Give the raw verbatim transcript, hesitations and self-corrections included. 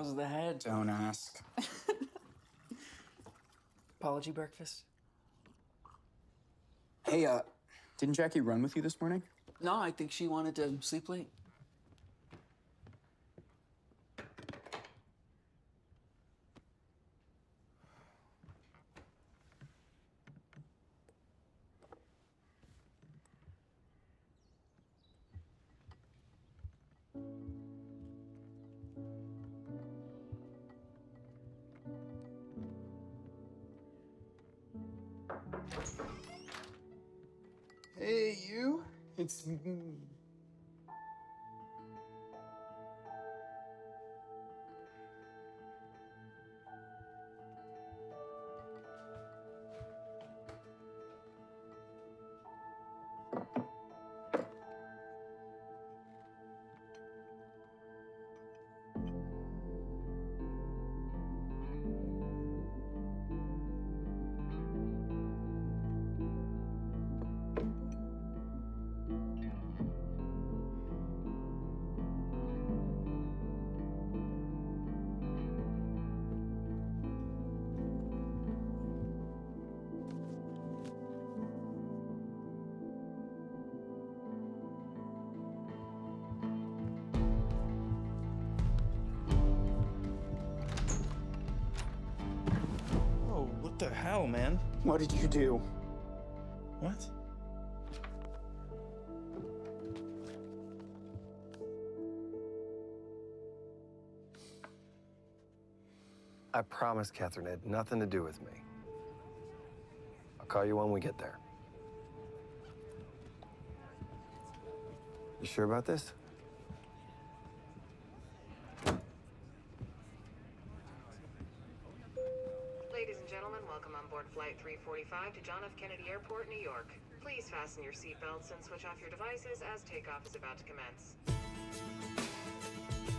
How's the head? Don't ask. Apology breakfast? Hey, uh, didn't Jackie run with you this morning? No, I think she wanted to sleep late. Hey, you. It's me. What the hell, man? What did you do? What? I promise, Catherine, it had nothing to do with me. I'll call you when we get there. You sure about this? Ladies and gentlemen, welcome on board Flight three forty-five to John F. Kennedy Airport, New York. Please fasten your seatbelts and switch off your devices as takeoff is about to commence.